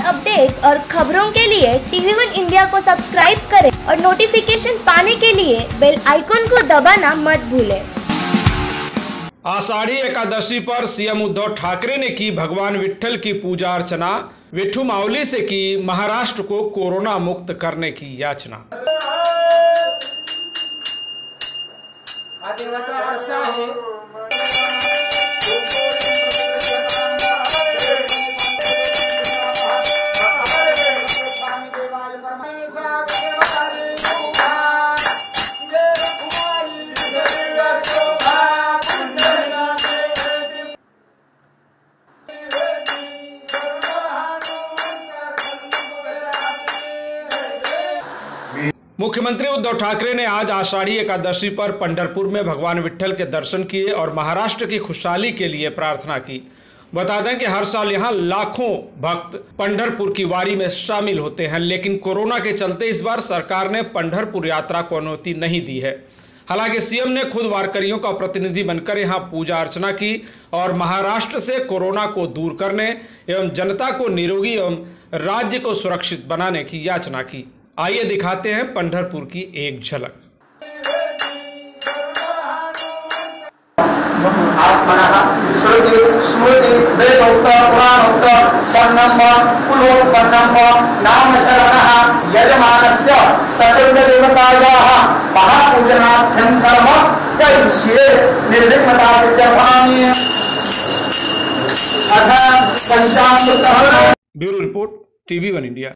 Update और खबरों के लिए TV1 इंडिया को सब्सक्राइब करें और नोटिफिकेशन पाने के लिए बेल आइकन को दबाना मत भूलें। आषाढ़ी एकादशी पर सीएम उद्धव ठाकरे ने की भगवान विट्ठल की पूजा अर्चना। विठू मावली से की महाराष्ट्र को कोरोना मुक्त करने की याचना। मुख्यमंत्री उद्धव ठाकरे ने आज आषाढ़ी एकादशी पर पंढरपुर में भगवान विट्ठल के दर्शन किए और महाराष्ट्र की खुशहाली के लिए प्रार्थना की। बता दें कि हर साल यहां लाखों भक्त पंढरपुर की वारी में शामिल होते हैं, लेकिन कोरोना के चलते इस बार सरकार ने पंढरपुर यात्रा को अनुमति नहीं दी है। हालांकि सीएम ने खुद वारकरियों का प्रतिनिधि बनकर यहां पूजा अर्चना की और महाराष्ट्र से कोरोना को दूर करने एवं जनता को निरोगी एवं राज्य को सुरक्षित बनाने की याचना की। आइए दिखाते हैं पंढरपुर की एक झलक। श्रुति स्मृति वेदोक्त पुराणोक्त सन्नम कुलोत्पन्नम नाम शरणः यजमानस्य सकल देवतायाः महापूजनार्थं कर्म करिष्ये निर्विघ्नता सिद्ध्यर्थामि। अथ पंचामृतः। Bureau report TV1 India.